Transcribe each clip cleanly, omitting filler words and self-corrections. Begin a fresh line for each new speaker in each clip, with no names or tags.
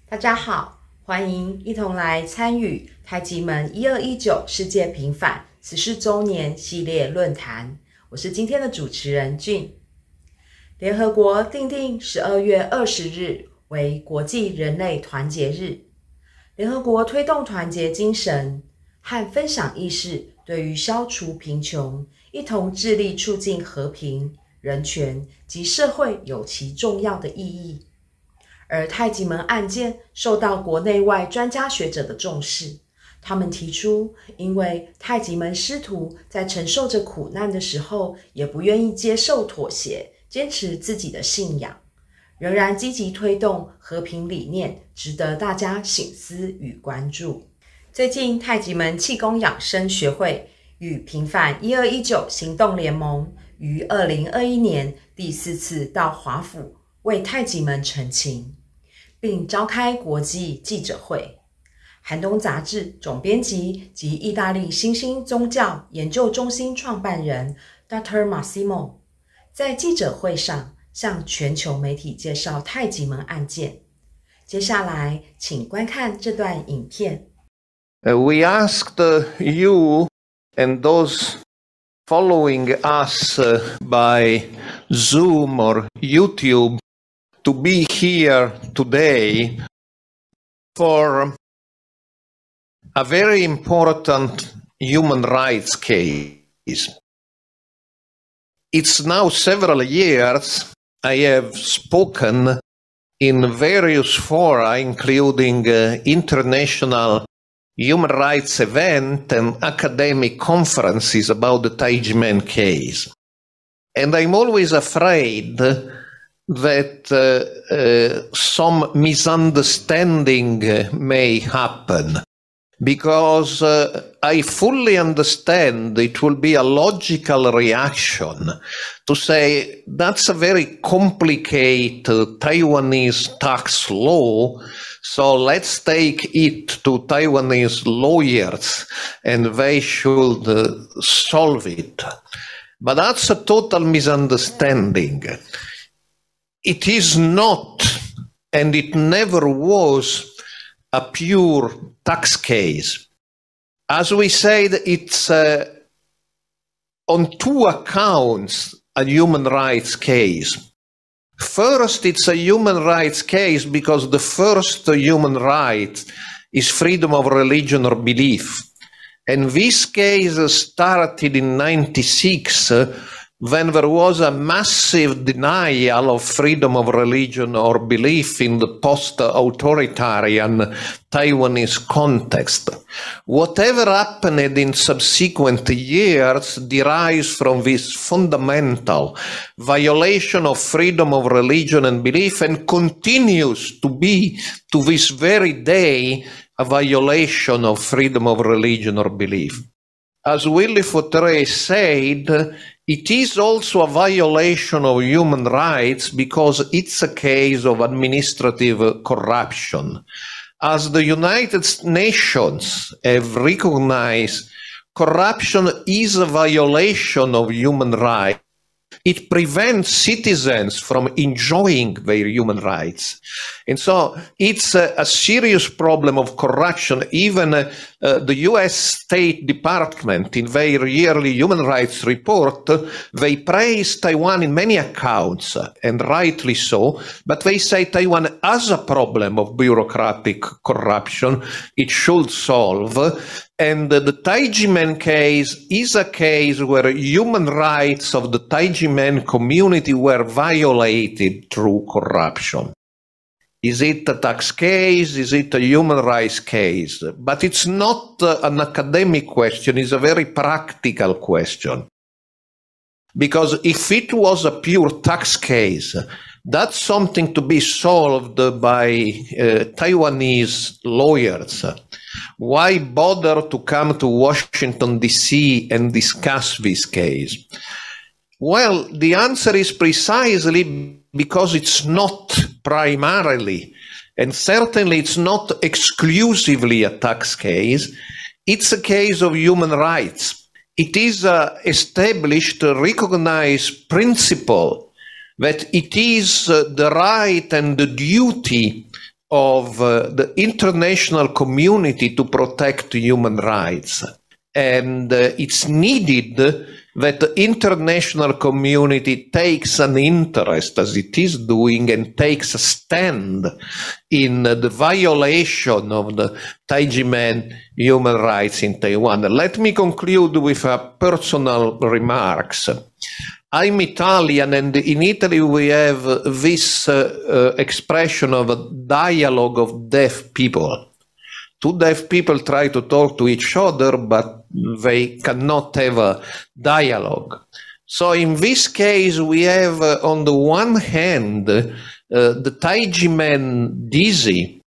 大家好，欢迎一同来参与太极门1219世界平反14周年系列论坛。我是今天的主持人俊。联合国订定12月20日为国际人类团结日。联合国推动团结精神和分享意识，对于消除贫穷，一同致力促进和平、人权及社会有其重要的意义。而太极门案件受到国内外专家学者的重视，他们提出，因为太极门师徒在承受着苦难的时候，也不愿意接受妥协，坚持自己的信仰，仍然积极推动和平理念，值得大家省思与关注。最近，太极门气功养生学会与平反1219行动联盟于2021年第4次到华府为太极门陈情，并召开国际记者会。寒冬杂志总编辑及意大利新兴宗教研究中心创办人 Dr. Massimo 在记者会上向全球媒体介绍太极门案件。接下来请观看这段影片。
We asked you and those following us by Zoom or YouTube to be here today for a very important human rights case. It's now several years I have spoken in various fora, including international human rights events and academic conferences about the Taiji case. And I'm always afraid that some misunderstanding may happen, because I fully understand it will be a logical reaction to say that's a very complicated Taiwanese tax law, so let's take it to Taiwanese lawyers and they should solve it. But that's a total misunderstanding. It is not, and it never was, a pure tax case. As we said, it's on two accounts a human rights case. First, it's a human rights case because the first human right is freedom of religion or belief. And this case started in 1996 when there was a massive denial of freedom of religion or belief in the post-authoritarian Taiwanese context. Whatever happened in subsequent years derives from this fundamental violation of freedom of religion and belief and continues to be, to this very day, a violation of freedom of religion or belief. As Willy Fautré said, it is also a violation of human rights because it's a case of administrative corruption. As the United Nations have recognized, corruption is a violation of human rights. It prevents citizens from enjoying their human rights. And so it's a serious problem of corruption. Even the US State Department, in their yearly human rights report, they praise Taiwan in many accounts, and rightly so, but they say Taiwan has a problem of bureaucratic corruption it should solve. And the Taiji case is a case where human rights of the Taiji community were violated through corruption. Is it a tax case? Is it a human rights case? But it's not an academic question, it's a very practical question. Because if it was a pure tax case, that's something to be solved by Taiwanese lawyers. Why bother to come to Washington, D.C. and discuss this case? Well, the answer is precisely because it's not primarily, and certainly it's not exclusively a tax case. It's a case of human rights. It is an established, recognized principle that it is the right and the duty of the international community to protect human rights. And it's needed that the international community takes an interest, as it is doing, and takes a stand in the violation of the Taijimen human rights in Taiwan. Let me conclude with a personal remarks. I'm Italian, and in Italy we have this expression of a dialogue of deaf people. Two deaf people try to talk to each other, but they cannot have a dialogue. So in this case, we have, on the one hand, the Taijimen Dizi.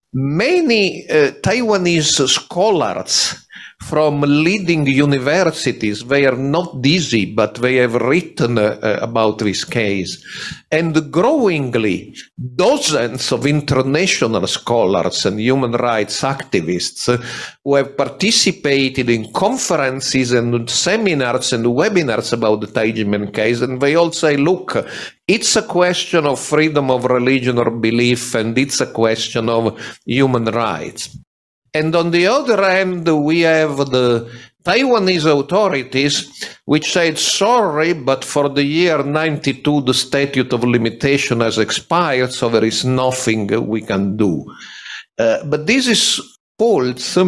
Many Taiwanese scholars from leading universities, they are not dizzy, but they have written about this case. And growingly, dozens of international scholars and human rights activists who have participated in conferences and seminars and webinars about the Taijimen case, and they all say, look, it's a question of freedom of religion or belief, and it's a question of human rights. And on the other hand, we have the Taiwanese authorities which said, sorry, but for the year 92, the statute of limitation has expired, so there is nothing we can do. But this is false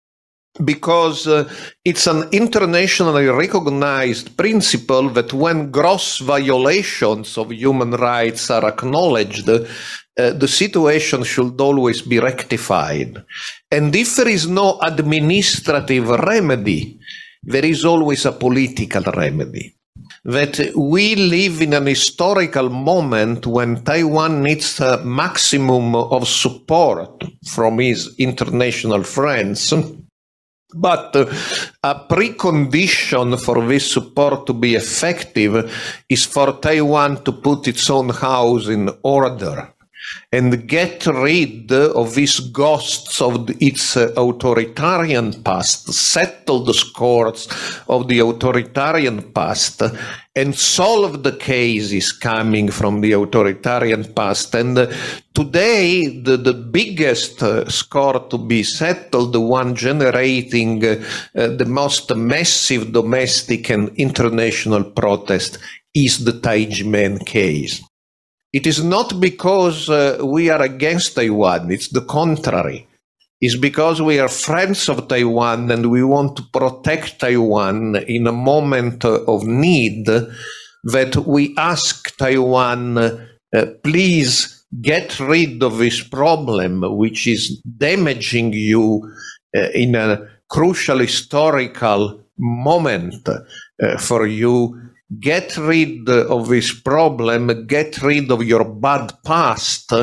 because it's an internationally recognized principle that when gross violations of human rights are acknowledged, the situation should always be rectified. And if there is no administrative remedy, there is always a political remedy. That we live in an historical moment when Taiwan needs a maximum of support from its international friends. But a precondition for this support to be effective is for Taiwan to put its own house in order and get rid of these ghosts of its authoritarian past, settle the scores of the authoritarian past, and solve the cases coming from the authoritarian past. And today, the biggest score to be settled, the one generating the most massive domestic and international protest, is the Taijimen case. It is not because we are against Taiwan, it's the contrary. It's because we are friends of Taiwan and we want to protect Taiwan in a moment of need that we ask Taiwan, please get rid of this problem which is damaging you in a crucial historical moment for you. Get rid of this problem, get rid of your bad past,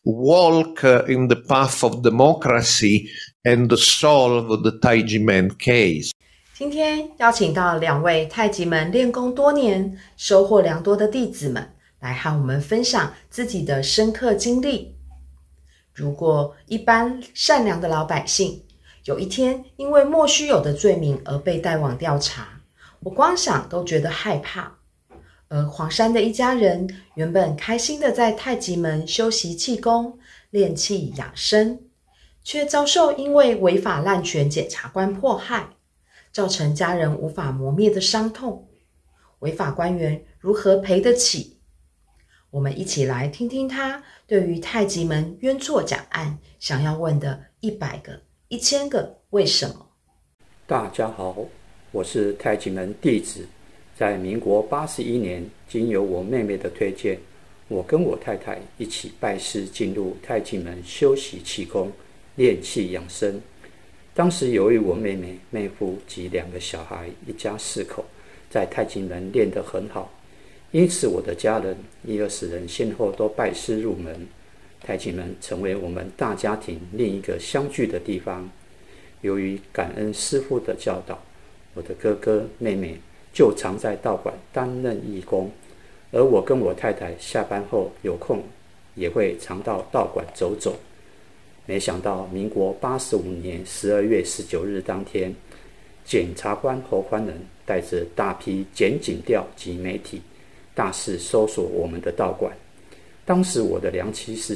walk in the path of democracy and solve the Taijimen case.
今天邀请到两位太极门练功多年、收获良多的弟子们，来和我们分享自己的深刻经历。如果一般善良的老百姓，有一天因为莫须有的罪名而被带往调查，我光想都觉得害怕。而黄山的一家人原本开心的在太极门修习气功、练气养生，却遭受因为违法滥权检察官迫害，造成家人无法磨灭的伤痛。违法官员如何赔得起？我们一起来听听他对于太极门冤错讲案想要问的100个、1000个为什么。
大家好，我是太极门弟子。在民国81年，经由我妹妹的推荐，我跟我太太一起拜师进入太极门修习气功、练气养生。当时由于我妹妹、妹夫及2个小孩，一家4口，在太极门练得很好，因此我的家人1-20人先后都拜师入门。太极门成为我们大家庭另一个相聚的地方。由于感恩师父的教导，我的哥哥妹妹就常在道馆担任义工，而我跟我太太下班后有空也会常到道馆走走。没想到民国85年12月19日当天，检察官侯宽仁带着大批检警调及媒体大肆搜索我们的道馆。当时我的良妻师姐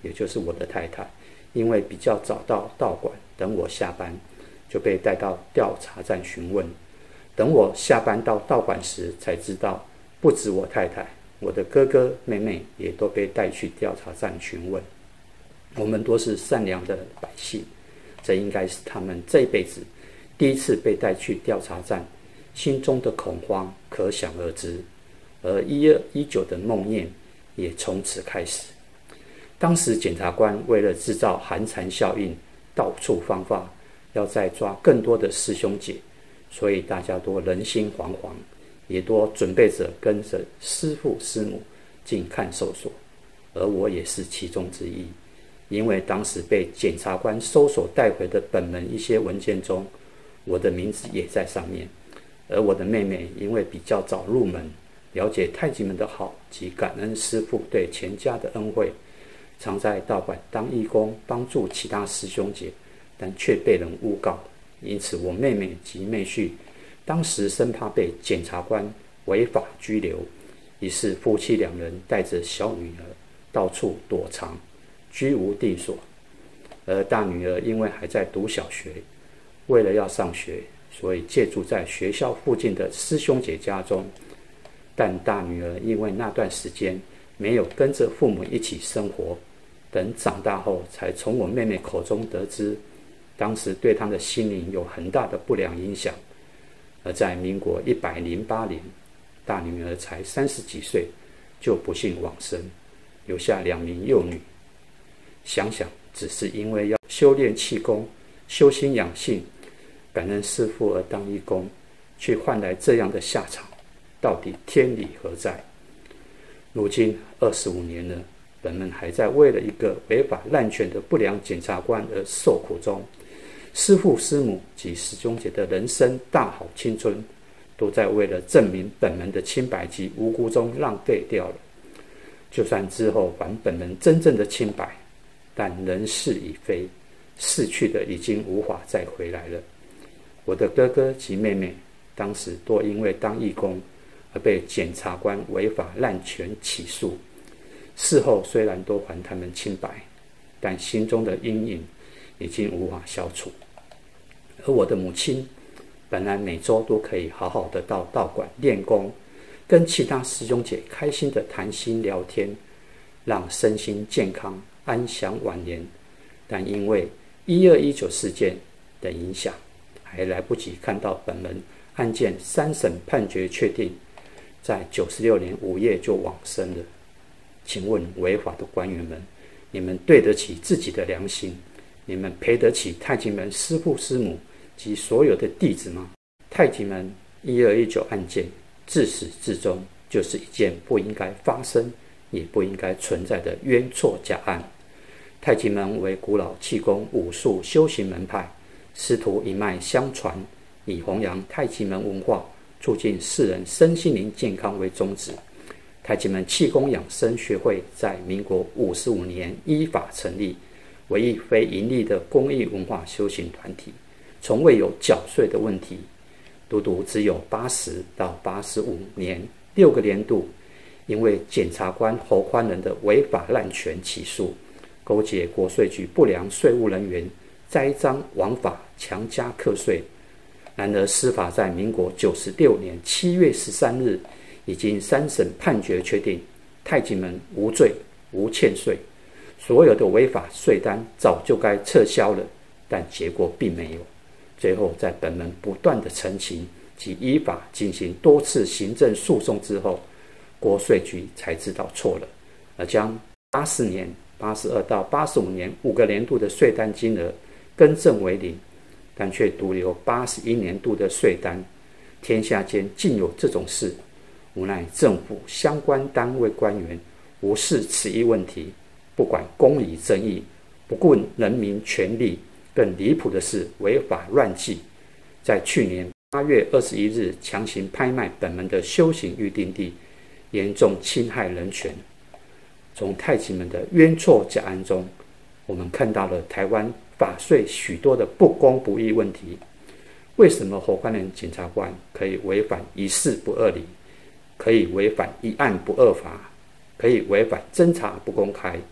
也就是我的太太，因为比较早到道馆，等我下班，就被带到调查站询问。等我下班到道馆时，才知道不止我太太，我的哥哥妹妹也都被带去调查站询问。我们都是善良的百姓，这应该是他们这辈子第一次被带去调查站，心中的恐慌可想而知。而1219的梦魇也从此开始。当时检察官为了制造寒蝉效应，到处放话要再抓更多的师兄姐，所以大家都人心惶惶，也多准备着跟着师父师母进看守所，而我也是其中之一。因为当时被检察官搜索带回的本门一些文件中，我的名字也在上面。而我的妹妹因为比较早入门，了解太极门的好及感恩师父对全家的恩惠，常在道馆当义工，帮助其他师兄姐，但却被人诬告。因此我妹妹及妹婿当时生怕被检察官违法拘留，于是夫妻两人带着小女儿到处躲藏，居无定所。而大女儿因为还在读小学，为了要上学，所以借住在学校附近的师兄姐家中。但大女儿因为那段时间没有跟着父母一起生活，等长大后才从我妹妹口中得知，当时对她的心灵有很大的不良影响。而在民国108年，大女儿才30几岁，就不幸往生，留下2名幼女。想想只是因为要修炼气功，修心养性，感恩师父而当义工，却换来这样的下场，到底天理何在？如今25年了，本门还在为了一个违法滥权的不良检察官而受苦中。师父师母及师兄姐的人生大好青春，都在为了证明本门的清白及无辜中浪费掉了。就算之后还本门真正的清白，但人事已非，逝去的已经无法再回来了。我的哥哥及妹妹当时都因为当义工而被检察官违法滥权起诉，事后虽然都还他们清白，但心中的阴影已经无法消除。而我的母亲本来每周都可以好好的到道馆练功，跟其他师兄姐开心的谈心聊天，让身心健康安享晚年，但因为1219事件的影响，还来不及看到本门案件3审判决确定，在96年5月就往生了。请问违法的官员们，你们对得起自己的良心？你们赔得起太极门师父师母及所有的弟子吗？太极门1219案件自始至终就是一件不应该发生也不应该存在的冤错假案。太极门为古老气功武术修行门派，师徒一脉相传，以弘扬太极门文化，促进世人身心灵健康为宗旨。太极门气功养生学会在民国55年依法成立，为一非营利的公益文化修行团体，从未有缴税的问题。独只有80到85年6个年度，因为检察官侯宽仁的违法滥权起诉，勾结国税局不良税务人员，栽赃枉法，强加课税。然而司法在民国96年7月13日已经3审判决确定，太极门无罪无欠税，所有的违法税单早就该撤销了，但结果并没有。最后在本门不断的澄清及依法进行多次行政诉讼之后，国税局才知道错了，而将84年、82到85年5个年度的税单金额更正为0，但却独留81年度的税单。天下间竟有这种事，无奈政府相关单位官员无视此一问题，不管公理正义，不顾人民权利。更离谱的是违法乱纪，在去年8月21日强行拍卖本门的修行预定地，严重侵害人权。从太极门的冤错假案中，我们看到了台湾法税许多的不公不义问题。为什么侯宽仁检察官可以违反一事不二理，可以违反一案不二罚，可以违反侦查不公开，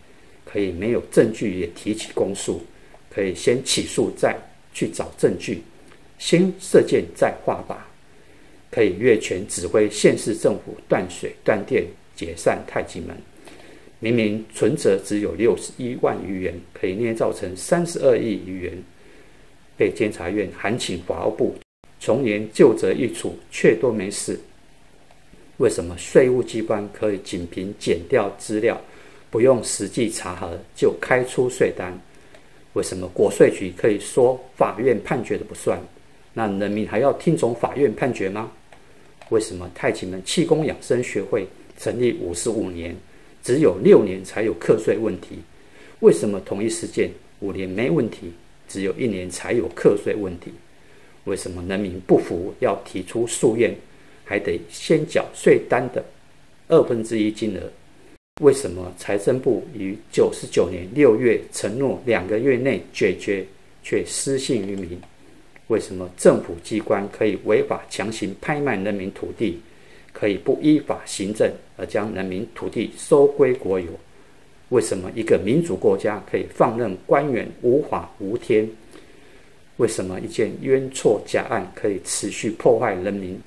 可以没有证据也提起公诉，可以先起诉再去找证据，先射箭再画靶，可以越权指挥县市政府断水断电解散太极门。明明存折只有61万余元，可以捏造成32亿余元，被监察院函请法务部从严就责议处，却都没事。为什么税务机关可以仅凭检调资料，不用实际查核就开出税单？为什么国税局可以说法院判决的不算？那人民还要听从法院判决吗？为什么太极门气功养生学会成立55年，只有6年才有课税问题？为什么同一事件5年没问题，只有1年才有课税问题？为什么人民不服要提出诉愿，还得先缴税单的1/2金额？为什么财政部于99年6月承诺2个月内解决，却失信于民？为什么政府机关可以违法强行拍卖人民土地，可以不依法行政而将人民土地收归国有？为什么一个民主国家可以放任官员无法无天？为什么一件冤错假案可以持续破坏人民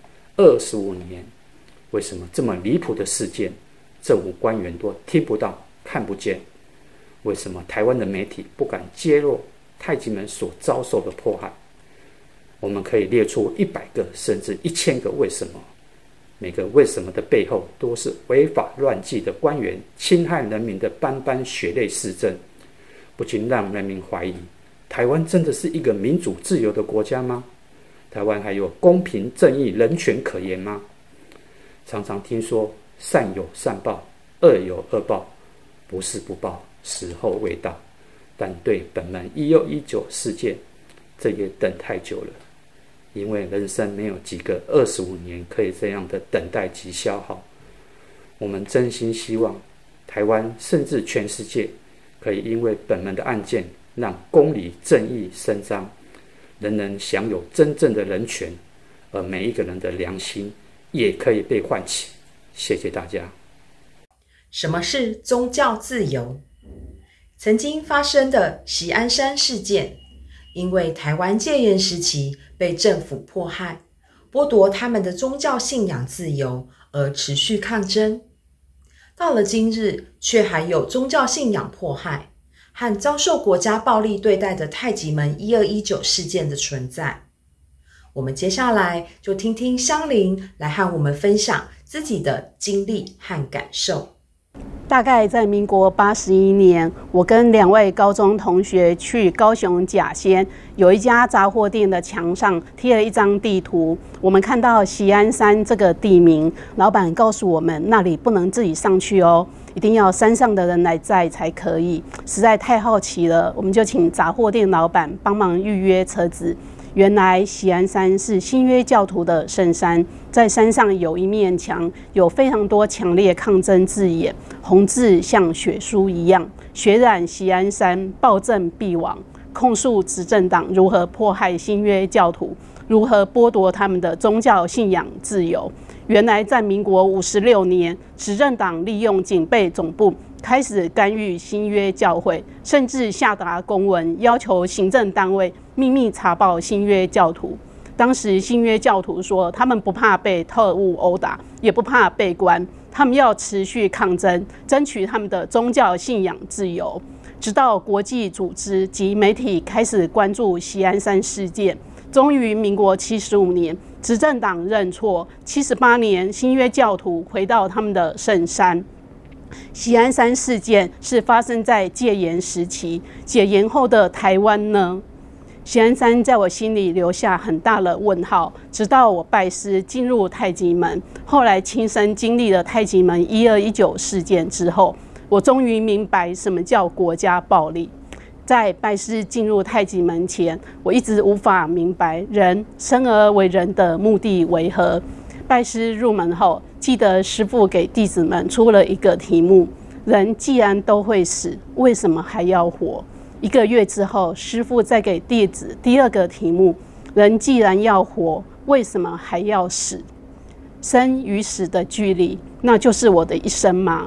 25年？为什么这么离谱的事件，政府官员都听不到看不见？为什么台湾的媒体不敢揭露太极门所遭受的迫害？我们可以列出100个甚至1000个为什么，每个为什么的背后都是违法乱纪的官员侵害人民的斑斑血泪事政，不禁让人民怀疑，台湾真的是一个民主自由的国家吗？台湾还有公平正义人权可言吗？常常听说善有善报，恶有恶报，不是不报，时候未到。但对本门1619事件，这也等太久了，因为人生没有几个25年可以这样的等待及消耗。我们真心希望台湾甚至全世界可以因为本门的案件，让公理正义伸张，人人享有真正的人权，而每一个人的良心也可以被唤起。谢谢大家。
什么是宗教自由？曾经发生的锡安山事件，因为台湾戒严时期被政府迫害，剥夺他们的宗教信仰自由而持续抗争。到了今日，却还有宗教信仰迫害和遭受国家暴力对待的太极门1219事件的存在。我们接下来就听听香菱来和我们分享自己的经历和感受。
大概在民国81年，我跟2位高中同学去高雄甲仙，有一家杂货店的墙上贴了一张地图，我们看到锡安山这个地名，老板告诉我们那里不能自己上去哦，一定要山上的人来载才可以。实在太好奇了，我们就请杂货店老板帮忙预约车子。原来锡安山是新约教徒的圣山，在山上有一面墙，有非常多强烈抗争字眼，红字像血书一样，血染锡安山，暴政必亡，控诉执政党如何迫害新约教徒，如何剥夺他们的宗教信仰自由。原来在民国56年，执政党利用警备总部开始干预新约教会，甚至下达公文要求行政单位秘密查报新约教徒。当时新约教徒说，他们不怕被特务殴打，也不怕被关，他们要持续抗争，争取他们的宗教信仰自由。直到国际组织及媒体开始关注锡安山事件，终于民国75年，执政党认错，78年新约教徒回到他们的圣山。锡安山事件是发生在戒严时期，解严后的台湾呢？锡安山在我心里留下很大的问号，直到我拜师进入太极门，后来亲身经历了太极门1219事件之后，我终于明白什么叫国家暴力。在拜师进入太极门前，我一直无法明白人生而为人的目的为何。拜师入门后，记得师父给弟子们出了一个题目：人既然都会死，为什么还要活？1个月之后，师父再给弟子第2个题目：人既然要活，为什么还要死？生与死的距离，那就是我的一生吗？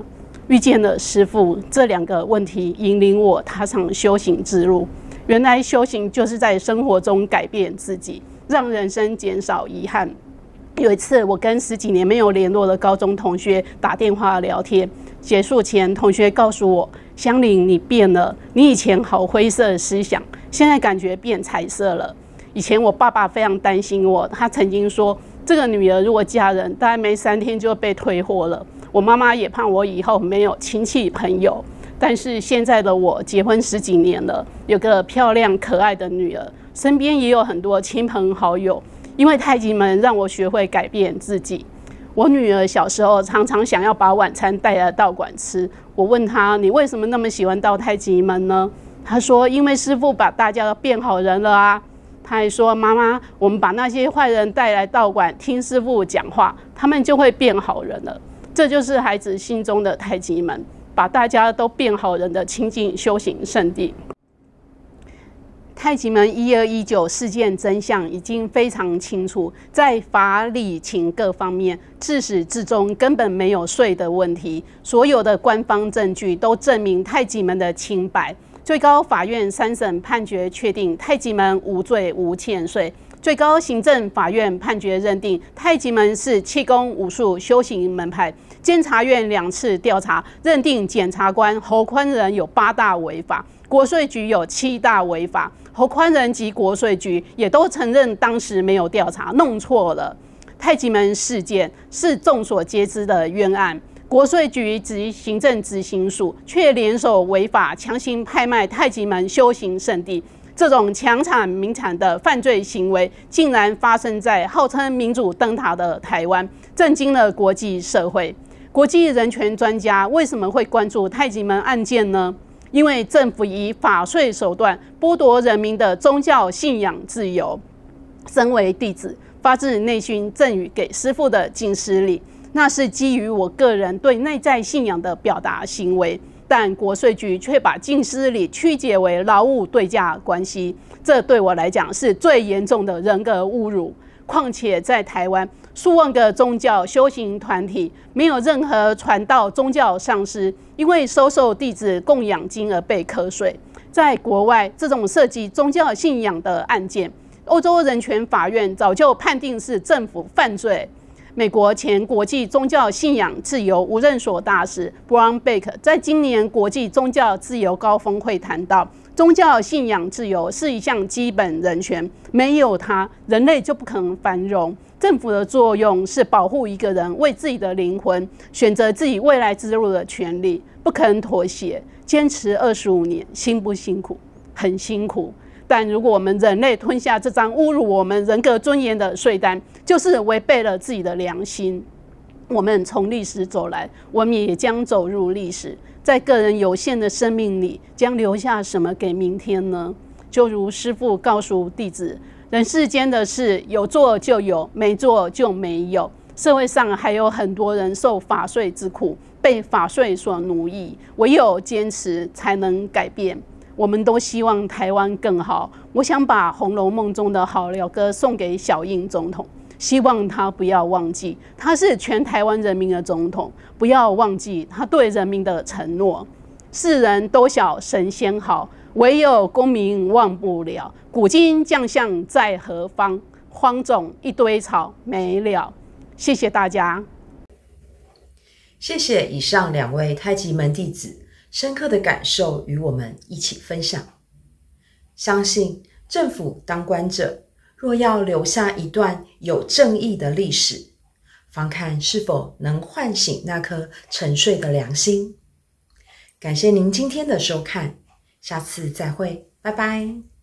遇见了师父，这2个问题引领我踏上修行之路。原来修行就是在生活中改变自己，让人生减少遗憾。有一次，我跟10几年没有联络的高中同学打电话聊天，结束前，同学告诉我：“香菱，你变了，你以前好灰色的思想，现在感觉变彩色了。以前我爸爸非常担心我，他曾经说，这个女儿如果嫁人，大概没3天就被退货了。我妈妈也怕我以后没有亲戚朋友。但是现在的我结婚10几年了，有个漂亮可爱的女儿，身边也有很多亲朋好友。因为太极门让我学会改变自己。我女儿小时候常常想要把晚餐带来道馆吃，我问她：“你为什么那么喜欢到太极门呢？”她说：“因为师父把大家都变好人了啊。”她还说：“妈妈，我们把那些坏人带来道馆听师父讲话，他们就会变好人了。”这就是孩子心中的太极门，把大家都变好人的清净修行圣地。太极门1219事件真相已经非常清楚，在法理情各方面，自始至终根本没有税的问题。所有的官方证据都证明太极门的清白。最高法院3审判决确定太极门无罪无欠税。最高行政法院判决认定太极门是气功武术修行门派。监察院2次调查，认定检察官侯宽仁有8大违法，国税局有7大违法。侯宽仁及国税局也都承认当时没有调查，弄错了。太极门事件是众所皆知的冤案，国税局及行政执行署却联手违法，强行拍卖太极门修行圣地。这种强产民产的犯罪行为，竟然发生在号称民主灯塔的台湾，震惊了国际社会。国际人权专家为什么会关注太极门案件呢？因为政府以法税手段剥夺人民的宗教信仰自由。身为弟子，发自内心赠予给师父的净施礼，那是基于我个人对内在信仰的表达行为。但国税局却把净施礼曲解为劳务对价关系，这对我来讲是最严重的人格侮辱。况且在台湾，数万个宗教修行团体，没有任何传道宗教上师因为收受弟子供养金而被课税。在国外，这种涉及宗教信仰的案件，欧洲人权法院早就判定是政府犯罪。美国前国际宗教信仰自由无任所大使 Brown Baker 在今年国际宗教自由高峰会谈到，宗教信仰自由是一项基本人权，没有它，人类就不可能繁荣。政府的作用是保护一个人为自己的灵魂选择自己未来之路的权利，不可能妥协。坚持25年，辛不辛苦？很辛苦。但如果我们人类吞下这张侮辱我们人格尊严的税单，就是违背了自己的良心。我们从历史走来，我们也将走入历史。在个人有限的生命里，将留下什么给明天呢？就如师父告诉弟子，人世间的事，有做就有，没做就没有。社会上还有很多人受法税之苦，被法税所奴役，唯有坚持才能改变。我们都希望台湾更好。我想把《红楼梦》中的好聊歌送给小英总统，希望他不要忘记，他是全台湾人民的总统，不要忘记他对人民的承诺。世人都晓神仙好，唯有功名忘不了。古今将相在何方？荒冢一堆草没了。谢谢大家。
谢谢以上2位太极门弟子深刻的感受与我们一起分享。相信政府当官者若要留下一段有正义的历史，方看是否能唤醒那颗沉睡的良心。感谢您今天的收看，下次再会，拜拜。